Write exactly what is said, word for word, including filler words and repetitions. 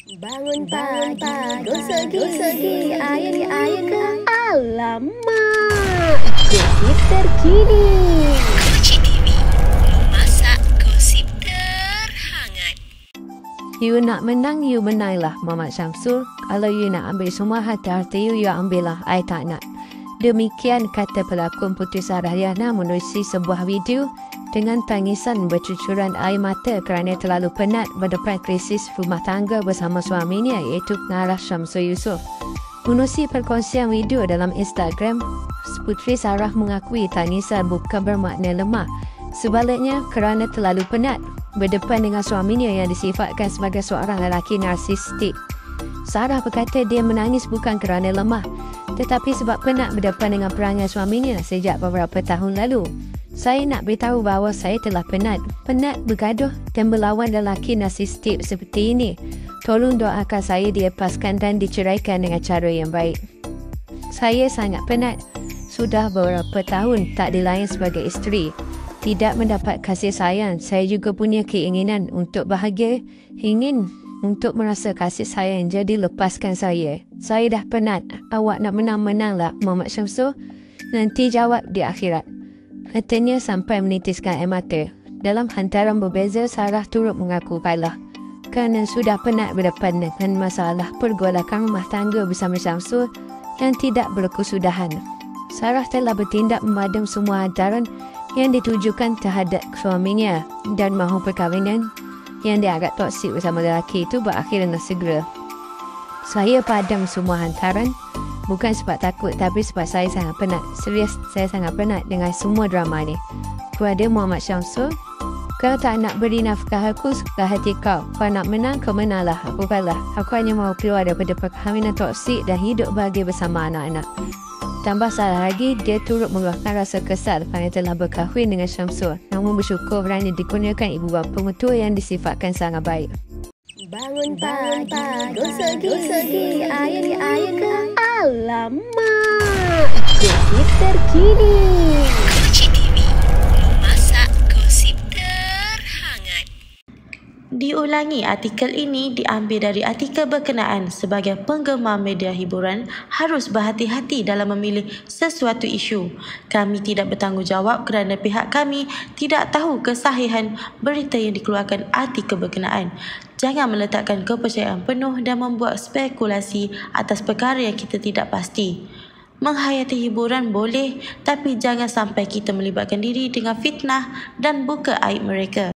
Bangun pagi, gosok gigi, air air ke alamak. Gosip terkini. Koci T V, memasak gosip terhangat. You nak menang, you menanglah, Muhammad Syamsul. Kalau you nak ambil semua hati-hati you, you ambillah. I tak nak. Demikian kata pelakon Puteri Sarahyana menerusi sebuah video dengan tangisan bercucuran air mata kerana terlalu penat berdepan krisis rumah tangga bersama suaminya iaitu Pengarah Syamsul Yusof. Menerusi perkongsian video dalam Instagram, Puteri Sarah mengakui tangisan bukan bermakna lemah. Sebaliknya, kerana terlalu penat berdepan dengan suaminya yang disifatkan sebagai seorang lelaki narsistik. Sarah berkata dia menangis bukan kerana lemah, tetapi sebab penat berdepan dengan perangai suaminya sejak beberapa tahun lalu. Saya nak beritahu bahawa saya telah penat. Penat bergaduh dan berlawan lelaki narsistik seperti ini. Tolong doakan saya dilepaskan dan diceraikan dengan cara yang baik. Saya sangat penat. Sudah beberapa tahun tak dilayan sebagai isteri. Tidak mendapat kasih sayang. Saya juga punya keinginan untuk bahagia. Ingin untuk merasa kasih sayang, jadi lepaskan saya. Saya dah penat. Awak nak menang-menanglah, Muhammad Syamsul. Nanti jawab di akhirat. Katanya sampai menitiskan air mata. Dalam hantaran berbeza, Sarah turut mengaku kalah. Kerana sudah penat berdepan dengan masalah pergolakan rumah tangga bersama Syamsul yang tidak berkesudahan. Sarah telah bertindak memadam semua hantaran yang ditujukan terhadap suaminya dan mahu perkahwinan yang dianggap toksik bersama lelaki itu berakhir dengan segera. Saya padam semua hantaran bukan sebab takut tapi sebab saya sangat penat. Serius, saya sangat penat dengan semua drama ni. Kepada Muhammad Syamsul, kau tak nak beri nafkah aku, suka hati kau. Kau nak menang, kau menanglah. Aku kalah. Aku hanya mahu keluar daripada perkahwinan toksik dan hidup bahagia bersama anak-anak. Tambah salah lagi, dia turut mengeluarkan rasa kesal kerana telah berkahwin dengan Syamsul. Namun bersyukur kerana dikurniakan ibu bapa pengetua yang disifatkan sangat baik. Bangun pagi, gosok gigi, air air ke alamak. Gosip terkini. Koci T V, memasak gosip terhangat. Diulangi, artikel ini diambil dari artikel berkenaan. Sebagai penggemar media hiburan, harus berhati-hati dalam memilih sesuatu isu. Kami tidak bertanggungjawab kerana pihak kami tidak tahu kesahihan berita yang dikeluarkan artikel berkenaan. Jangan meletakkan kepercayaan penuh dan membuat spekulasi atas perkara yang kita tidak pasti. Menghayati hiburan boleh, tapi jangan sampai kita melibatkan diri dengan fitnah dan buka aib mereka.